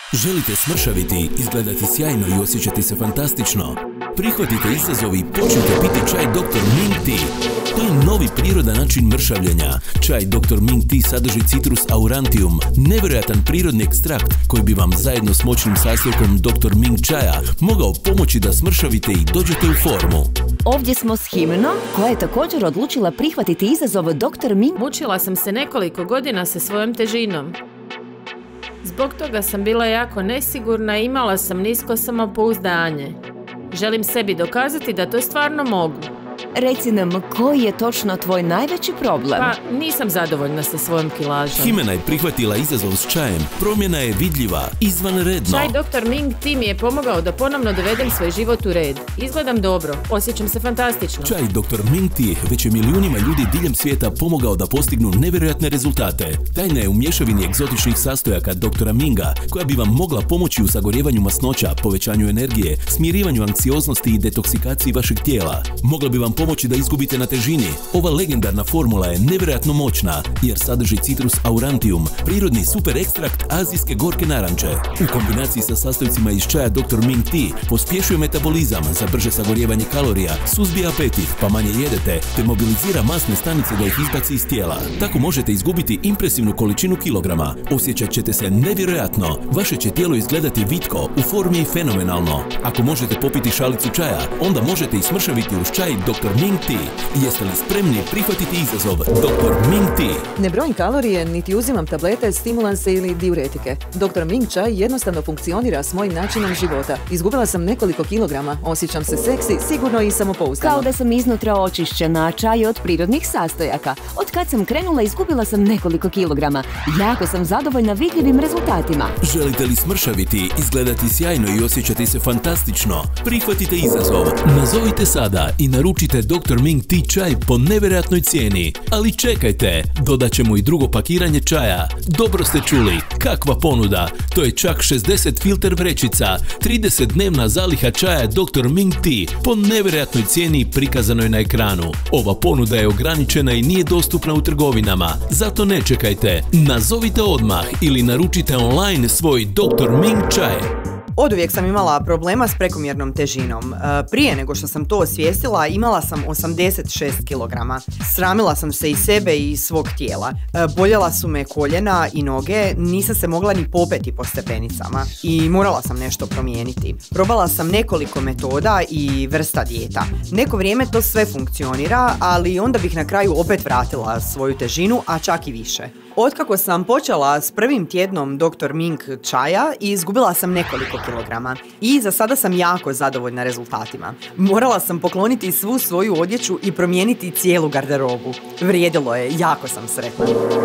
Želite smršaviti, izgledati sjajno i osjećati se fantastično? Prihvatite izazov i počnite piti čaj Dr. Ming Tea. To je novi prirodan način mršavljenja. Čaj Dr. Ming Tea sadrži Citrus aurantium, nevjerojatan prirodni ekstrakt koji bi vam zajedno s moćnim sastojkom Dr. Ming čaja mogao pomoći da smršavite i dođete u formu. Ovdje smo s Himenom, koja je također odlučila prihvatiti izazov Dr. Ming. Mučila sam se nekoliko godina sa svojom težinom. Zbog toga sam bila jako nesigurna i imala sam nisko samopouzdanje. Želim sebi dokazati da to stvarno mogu. Reci nam, koji je točno tvoj najveći problem? Pa, nisam zadovoljna sa svojom kilažom. Himena je prihvatila izazov s čajem. Promjena je vidljiva, izvanredno. Čaj Dr. Ming Tea mi je pomogao da ponovno dovedem svoj život u red. Izgledam dobro, osjećam se fantastično. Čaj Dr. Ming Tea već je milijunima ljudi diljem svijeta pomogao da postignu nevjerojatne rezultate. Tajna je u mješavini egzotičnih sastojaka Dr. Minga, koja bi vam mogla pomoći u sagorjevanju masnoća, povećanju energije, smirivanju anksioznosti i detoksikaciji vašeg tijela. Mogla bi vam pomoći da izgubite na težini. Ova legendarna formula je nevjerojatno moćna jer sadrži Citrus aurantium, prirodni super ekstrakt azijske gorke naranče. U kombinaciji sa sastojcima iz čaja Dr. Ming Tea pospješuje metabolizam za brže sagorjevanje kalorija, suzbija apetit pa manje jedete, te mobilizira masne stanice da ih izbaci iz tijela. Tako možete izgubiti impresivnu količinu kilograma. Osjećat ćete se nevjerojatno. Vaše će tijelo izgledati vitko, u formi i fenomenalno. Ako možete popiti šalicu čaja, onda možete i smršaviti uz čaj Dr. Ming Tea. Jeste li spremni prihvatiti izazov Dr. Ming Tea? Ne brojim kalorije, niti uzimam tablete, stimulanse ili diuretike. Dr. Ming čaj jednostavno funkcionira s mojim načinom života. Izgubila sam nekoliko kilograma, osjećam se seksi, sigurno i samopouzdano. Kao da sam iznutra očišćena, čaj od prirodnih sastojaka. Od kad sam krenula, izgubila sam nekoliko kilograma. Jako sam zadovoljna vidljivim rezultatima. Želite li smršaviti, izgledati sjajno i osjećati se fantastično? Prihvatite izazov. Nazovite sada i naručite Dr. Ming Tea čaj po nevjerojatnoj cijeni. Ali čekajte, dodat ćemo i drugo pakiranje čaja. Dobro ste čuli, kakva ponuda! To je čak 60 filter vrećica, 30-dnevna zaliha čaja Dr. Ming Tea po nevjerojatnoj cijeni prikazanoj na ekranu. Ova ponuda je ograničena i nije dostupna u trgovinama, zato ne čekajte. Nazovite odmah ili naručite online svoj Dr. Ming čaj. Oduvijek sam imala problema s prekomjernom težinom. Prije nego što sam to osvijestila, imala sam 86 kg. Sramila sam se i sebe i svog tijela. Boljela su me koljena i noge, nisam se mogla ni popeti po stepenicama i morala sam nešto promijeniti. Probala sam nekoliko metoda i vrsta dijeta. Neko vrijeme to sve funkcionira, ali onda bih na kraju opet vratila svoju težinu, a čak i više. Otkako sam počela s prvim tjednom Dr. Ming čaja, izgubila sam nekoliko kilograma i za sada sam jako zadovoljna rezultatima. Morala sam pokloniti svu svoju odjeću i promijeniti cijelu garderobu. Vrijedilo je, jako sam sretna.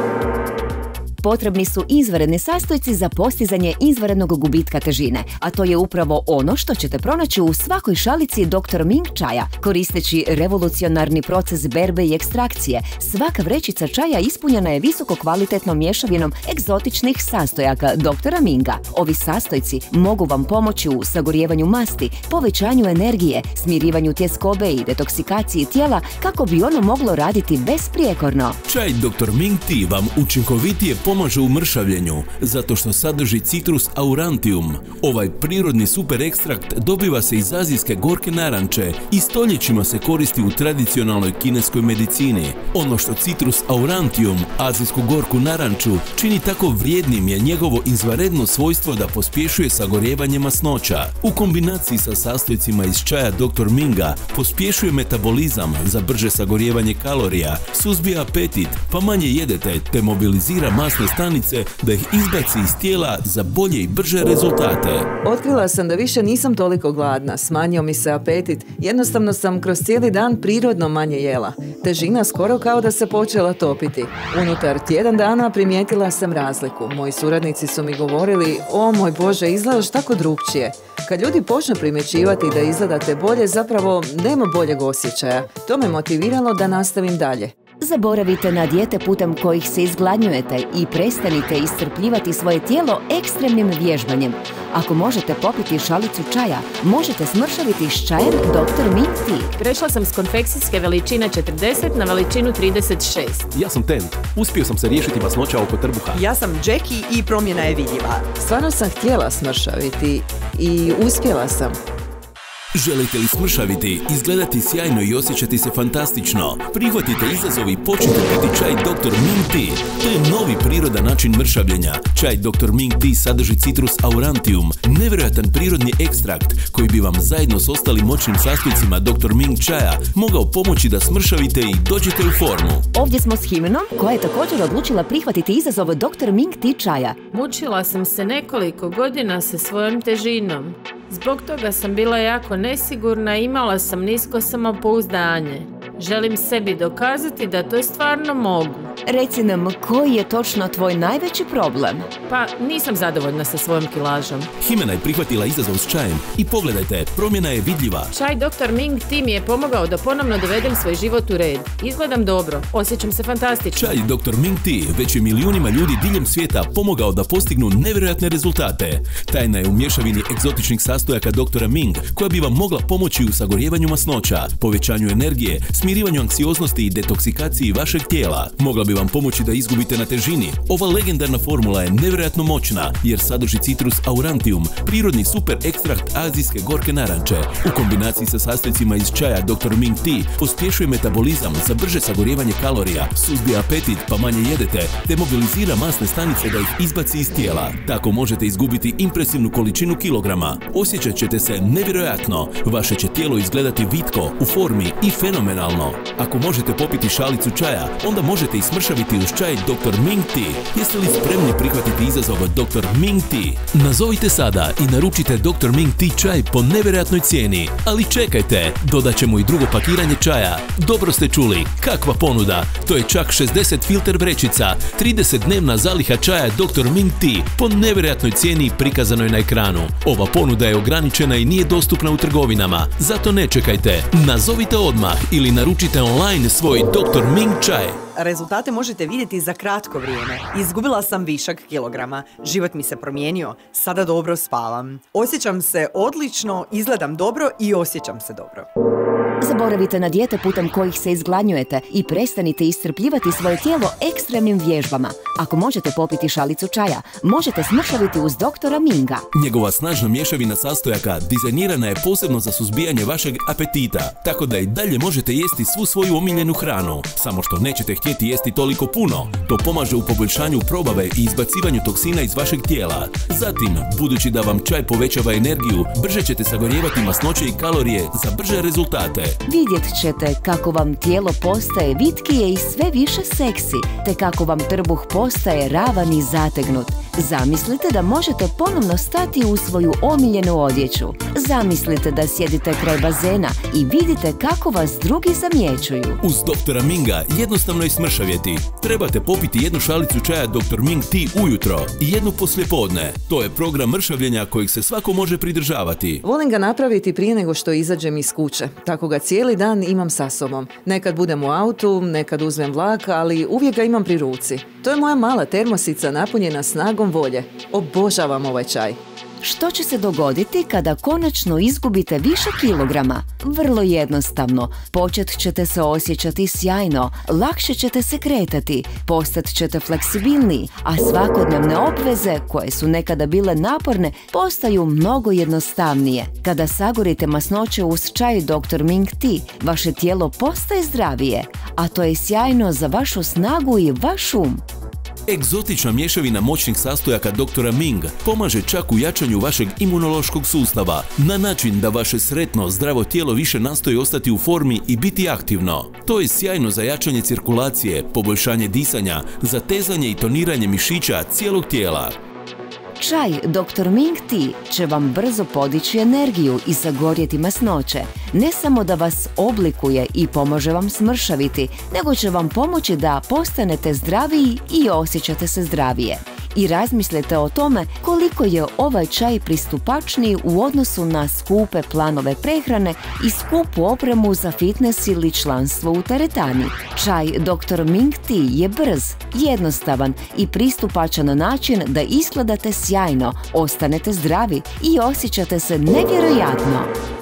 Potrebni su izvanredni sastojci za postizanje izvanrednog gubitka težine, a to je upravo ono što ćete pronaći u svakoj šalici Dr. Ming čaja. Koristeći revolucionarni proces berbe i ekstrakcije, svaka vrećica čaja ispunjena je visoko kvalitetnom mješavinom egzotičnih sastojaka Dr. Minga. Ovi sastojci mogu vam pomoći u sagorjevanju masti, povećanju energije, smirivanju tjeskobe i detoksikaciji tijela kako bi ono moglo raditi besprijekorno. Čaj Dr. Ming Tea vam učinkovitije pomaže u mršavljenju, zato što sadrži Citrus aurantium. Ovaj prirodni super ekstrakt dobiva se iz azijske gorke naranče i stoljećima se koristi u tradicionalnoj kineskoj medicini. Ono što Citrus aurantium, azijsku gorku naranču, čini tako vrijednim je njegovo izvanredno svojstvo da pospješuje sagorjevanje masnoća. U kombinaciji sa sastojcima iz čaja Dr. Minga pospješuje metabolizam za brže sagorjevanje kalorija, suzbija apetit pa manje jedete te mobilizira masne stanice da ih izbaci iz tijela za bolje i brže rezultate. Otkrila sam da više nisam toliko gladna, smanjio mi se apetit, jednostavno sam kroz cijeli dan prirodno manje jela. Težina skoro kao da se počela topiti. Unutar tjedan dana primijetila sam razliku. Moji suradnici su mi govorili, o moj Bože, izgledaš tako drukčije. Kad ljudi počnu primjećivati da izgledate bolje, zapravo nema boljeg osjećaja. To me motiviralo da nastavim dalje. Zaboravite na dijete putem kojih se izgladnjujete i prestanite iscrpljivati svoje tijelo ekstremnim vježbanjem. Ako možete popiti šalicu čaja, možete smršaviti s čajem Dr. Ming Tea. Prešla sam s konfekcijske veličine 40 na veličinu 36. Ja sam Ten. Uspio sam se riješiti masnoća oko trbuha. Ja sam Jackie i promjena je vidljiva. Stvarno sam htjela smršaviti i uspjela sam. Želite li smršaviti, izgledati sjajno i osjećati se fantastično? Prihvatite izazov i počnite piti čaj Dr. Ming Tea. To je novi prirodan način mršavljenja. Čaj Dr. Ming Tea sadrži citrus aurantium, nevjerojatan prirodni ekstrakt koji bi vam zajedno s ostalim moćnim sastojcima Dr. Ming čaja mogao pomoći da smršavite i dođete u formu. Ovdje smo s Himenom, koja je također odlučila prihvatiti izazov Dr. Ming Tea čaja. Mučila sam se nekoliko godina sa svojom težinom. Zbog toga sam bila jako nesigurna i imala sam nisko samopouzdanje. Želim sebi dokazati da to stvarno mogu. Reci nam, koji je točno tvoj najveći problem? Pa nisam zadovoljna sa svojom kilažom. Himena je prihvatila izazov s čajem i pogledajte, promjena je vidljiva. Čaj Dr. Ming Tea mi je pomogao da ponovno dovedem svoj život u red. Izgledam dobro, osjećam se fantastično. Čaj Dr. Ming Tea već je milijunima ljudi diljem svijeta pomogao da postignu nevjerojatne rezultate. Tajna je u mješavini egzotičnih sastojaka Dr. Ming, koja bi vam mogla pomoći u sagorjevanju masnoća, povećanju energije, smirivanju anksioznosti i detoksikaciji vašeg tijela. Mogla bi vam pomoći da izgubite na težini. Ova legendarna formula je nevjerojatno moćna jer sadrži citrus aurantium, prirodni super ekstrakt azijske gorke naranče. U kombinaciji sa sastojcima iz čaja Dr. Ming Tea pospješuje metabolizam za brže sagorjevanje kalorija, suzbija apetit pa manje jedete, te mobilizira masne stanice da ih izbaci iz tijela. Tako možete izgubiti impresivnu količinu kilograma. Osjećat ćete se nevjerojatno. Vaše će tijelo izgledati vitko, u formi i fenomenalno. Ako možete popiti šalicu čaja, onda možete i smršaviti uz čaj Dr. Ming Tea. Jeste li spremni prihvatiti izazov Dr. Ming Tea? Nazovite sada i naručite Dr. Ming Tea čaj po nevjerojatnoj cijeni. Ali čekajte, dodat ćemo i drugo pakiranje čaja. Dobro ste čuli, kakva ponuda? To je čak 60 filter vrećica, 30-dnevna zaliha čaja Dr. Ming Tea po nevjerojatnoj cijeni prikazanoj na ekranu. Ova ponuda je ograničena i nije dostupna u trgovinama. Zato ne čekajte, nazovite odmah ili naručite online svoj Dr. Ming čaj. Rezultate možete vidjeti za kratko vrijeme. Izgubila sam višak kilograma. Život mi se promijenio. Sada dobro spavam. Osjećam se odlično, izgledam dobro i osjećam se dobro. Zaboravite na dijete putem kojih se izgladnjujete i prestanite iscrpljivati svoje tijelo ekstremnim vježbama. Ako možete popiti šalicu čaja, možete smršaviti uz Dr. Minga. Njegova snažna mješavina sastojaka dizajnirana je posebno za suzbijanje vašeg apetita, tako da i dalje možete jesti svu svoju omiljenu hranu. Samo što nećete htjeti jesti toliko puno. To pomaže u poboljšanju probave i izbacivanju toksina iz vašeg tijela. Zatim, budući da vam čaj povećava energiju, brže ćete sagorjevati masnoće i kalorije za brže rezultate. Vidjet ćete kako vam tijelo postaje vitkije i sve više seksi, te kako vam trbuh postaje ravan i zategnut. Zamislite da možete ponovno stati u svoju omiljenu odjeću. Zamislite da sjedite kraj bazena i vidite kako vas drugi zamjećuju. Uz Dr. Minga jednostavno je smršavjeti. Trebate popiti jednu šalicu čaja Dr. Ming Tea ujutro i jednu poslijepodne. To je program mršavljenja kojeg se svako može pridržavati. Volim ga napraviti prije nego što izađem iz kuće. Tako ga cijeli dan imam sa sobom. Nekad budem u autu, nekad uzmem vlak, ali uvijek ga imam pri ruci. To je moja mala termosica napunjena snagom volje. Obožavam ovaj čaj. Što će se dogoditi kada konačno izgubite više kilograma? Vrlo jednostavno. Počet ćete se osjećati sjajno, lakše ćete se kretati, postat ćete fleksibilniji, a svakodnevne obveze, koje su nekada bile naporne, postaju mnogo jednostavnije. Kada sagorite masnoće uz čaj Dr. Ming Tea, vaše tijelo postaje zdravije, a to je sjajno za vašu snagu i vaš um. Egzotična mješavina moćnih sastojaka Dr. Ming pomaže čak u jačanju vašeg imunološkog sustava na način da vaše sretno, zdravo tijelo više nastoji ostati u formi i biti aktivno. To je sjajno za jačanje cirkulacije, poboljšanje disanja, zatezanje i toniranje mišića cijelog tijela. Čaj Dr. Ming Tea će vam brzo podići energiju i sagorjeti masnoće. Ne samo da vas oblikuje i pomaže vam smršaviti, nego će vam pomoći da postanete zdraviji i osjećate se zdravije. i razmislite o tome koliko je ovaj čaj pristupačniji u odnosu na skupe planove prehrane i skupu opremu za fitness ili članstvo u teretani. Čaj Dr. Ming Tea je brz, jednostavan i pristupačan način da izgledate sjajno, ostanete zdravi i osjećate se nevjerojatno.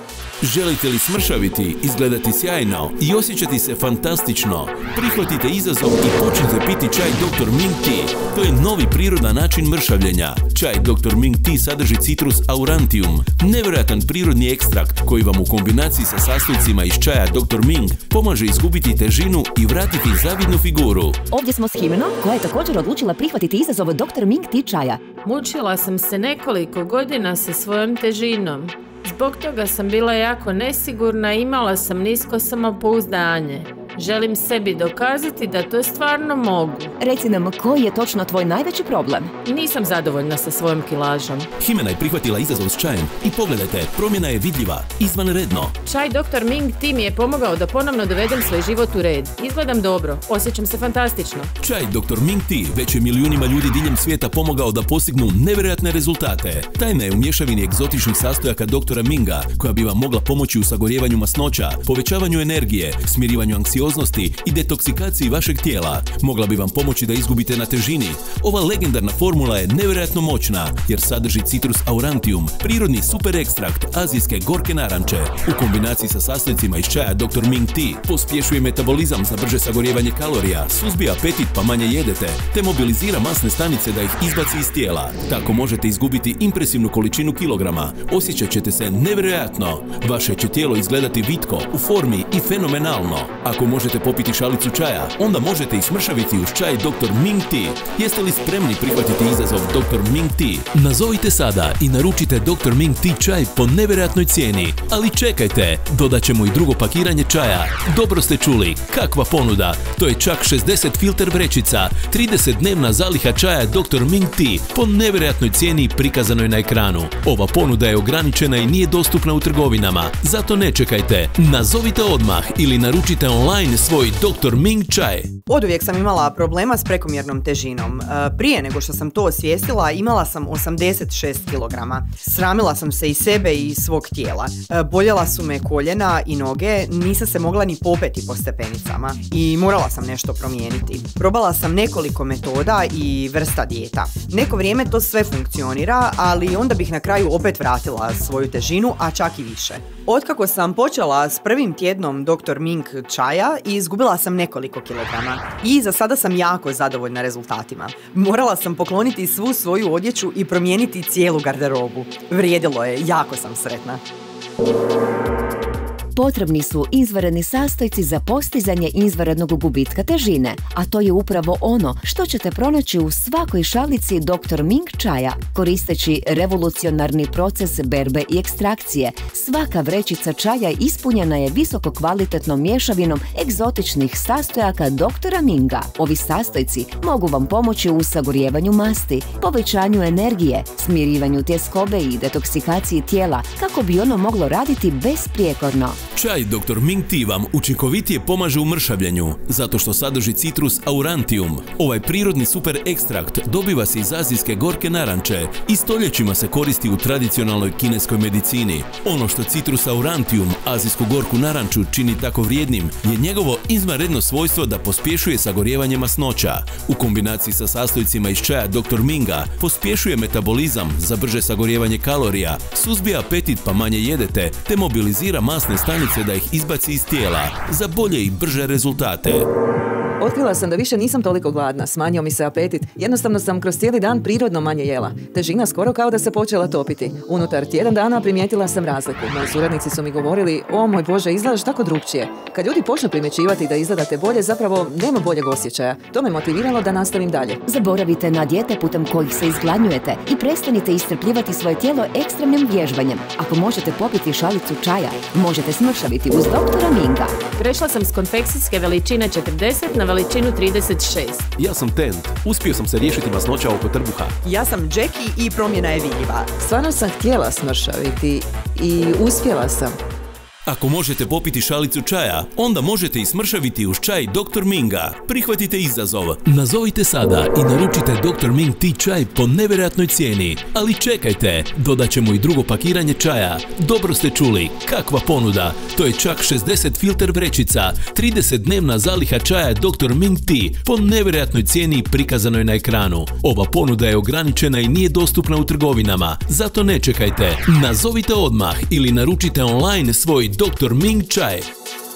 Želite li smršaviti, izgledati sjajno i osjećati se fantastično? Prihvatite izazov i počnite piti čaj Dr. Ming Tea. To je novi prirodan način mršavljenja. Čaj Dr. Ming Tea sadrži Citrus aurantium, nevjerojatan prirodni ekstrakt koji vam u kombinaciji sa sastojcima iz čaja Dr. Ming pomaže izgubiti težinu i vratiti zavidnu figuru. Ovdje smo s Himenom, koja je također odlučila prihvatiti izazov Dr. Ming Tea čaja. Mučila sam se nekoliko godina sa svojom težinom. Zbog toga sam bila jako nesigurna i imala sam nisko samopouzdanje. Želim sebi dokazati da to stvarno mogu. Reci nam, koji je točno tvoj najveći problem? Nisam zadovoljna sa svojom kilažom. Himena je prihvatila izazov s čajem i pogledajte, promjena je vidljiva, izvanredno. Čaj Dr. Ming Tea mi je pomogao da ponovno dovedem svoj život u red. Izgledam dobro, osjećam se fantastično. Čaj Dr. Ming Tea već je milijunima ljudi diljem svijeta pomogao da postignu nevjerojatne rezultate. Tajna je u mješavini egzotičnih sastojaka Dr. Minga, koja bi vam mogla pomoći u sagorijevanju masnoća, povećavanju energije, smirivanju anksioznosti i detoksikaciji vašeg tijela. Mogla bi vam pomoći da izgubite na težini. Ova legendarna formula je nevjerojatno moćna jer sadrži Citrus aurantium, prirodni super ekstrakt azijske gorke naranče. U kombinaciji sa sastojcima iz čaja Dr. Ming Tea pospješuje metabolizam za brže sagorijevanje kalorija, suzbija apetit pa manje jedete, te mobilizira masne stanice da ih izbaci iz tijela. Tako možete izgubiti impresivnu količinu kilograma. Osjećat ćete se nevjerojatno. Vaše će tijelo izgledati vitko, u formi i fenomenalno. Ako možete popiti šalicu čaja, onda možete i smršaviti uz čaj Dr. Ming Tea. Jeste li spremni prihvatiti izazov Dr. Ming Tea? Nazovite sada i naručite Dr. Ming Tea čaj po nevjerojatnoj cijeni. Ali čekajte, dodat ćemo i drugo pakiranje čaja. Dobro ste čuli, kakva ponuda! To je čak 60 filter vrećica, 30-dnevna zaliha čaja Dr. Ming Tea po nevjerojatnoj cijeni prikazanoj na ekranu. Ova ponuda je ograničena i nije dostupna u trgovinama, zato ne čekajte. Nazovite odmah ili naručite online svoj Dr. Ming čaj. Oduvijek sam imala problema s prekomjernom težinom. Prije nego što sam to osvijestila, imala sam 86 kg. Sramila sam se i sebe i svog tijela. Boljela su me koljena i noge, nisam se mogla ni popeti po stepenicama i morala sam nešto promijeniti. Probala sam nekoliko metoda i vrsta dijeta. Neko vrijeme to sve funkcionira, ali onda bih na kraju opet vratila svoju težinu, a čak i više. Otkako sam počela s prvim tjednom Dr. Ming čaja, izgubila sam nekoliko kilograma i za sada sam jako zadovoljna rezultatima. Morala sam pokloniti svu svoju odjeću i promijeniti cijelu garderobu. Vrijedilo je, jako sam sretna. Potrebni su izvanredni sastojci za postizanje izvanrednog gubitka težine, a to je upravo ono što ćete pronaći u svakoj šalici Dr. Ming čaja. Koristeći revolucionarni proces berbe i ekstrakcije, svaka vrećica čaja ispunjena je visoko kvalitetnom mješavinom egzotičnih sastojaka Dr. Minga. Ovi sastojci mogu vam pomoći u sagorijevanju masti, povećanju energije, smirivanju tjeskobe i detoksikaciji tijela kako bi ono moglo raditi besprijekorno. Čaj Dr. Ming Tea vam učinkovitije pomaže u mršavljenju, zato što sadrži Citrus aurantium. Ovaj prirodni super ekstrakt dobiva se iz azijske gorke naranče i stoljećima se koristi u tradicionalnoj kineskoj medicini. Ono što Citrus aurantium, azijsku gorku naranču, čini tako vrijednim je njegovo izvanredno svojstvo da pospješuje sagorijevanje masnoća. U kombinaciji sa sastojcima iz čaja Dr. Minga pospješuje metabolizam za brže sagorijevanje kalorija, suzbija apetit pa manje jedete, te mobilizira masne stanice da ih izbaci iz tijela za bolje i brže rezultate. Otkrila sam da više nisam toliko gladna, smanjio mi se apetit, jednostavno sam kroz cijeli dan prirodno manje jela. Težina skoro kao da se počela topiti. Unutar tjedan dana primijetila sam razliku. Moji suradnici su mi govorili, o moj Bože, izgledaš tako drukčije. Kad ljudi počnu primjećivati da izgledate bolje, zapravo nema boljeg osjećaja. To me motiviralo da nastavim dalje. Zaboravite na dijete putem kojih se izgladnjujete i prestanite iscrpljivati svoje tijelo ekstremnim vježbanjem. Ako možete popiti šalicu čaja, možete smršaviti uz Dr. Minga. Prešla sam s konfekcijske veličine 40 na veličinu 36. Ja sam Tent, uspio sam se riješiti masnoća oko trbuha. Ja sam Jackie i promjena je vidljiva. Stvarno sam htjela smršaviti i uspjela sam. Ako možete popiti šalicu čaja, onda možete i smršaviti uz čaj Dr. Minga. Prihvatite izazov. Nazovite sada i naručite Dr. Ming Tea čaj po nevjerojatnoj cijeni. Ali čekajte, dodat ćemo i drugo pakiranje čaja. Dobro ste čuli, kakva ponuda. To je čak 60 filter vrećica, 30-dnevna zaliha čaja Dr. Ming Tea po nevjerojatnoj cijeni prikazanoj na ekranu. Ova ponuda je ograničena i nije dostupna u trgovinama. Zato ne čekajte. Nazovite odmah ili naručite online svoj Dr. Ming čaj.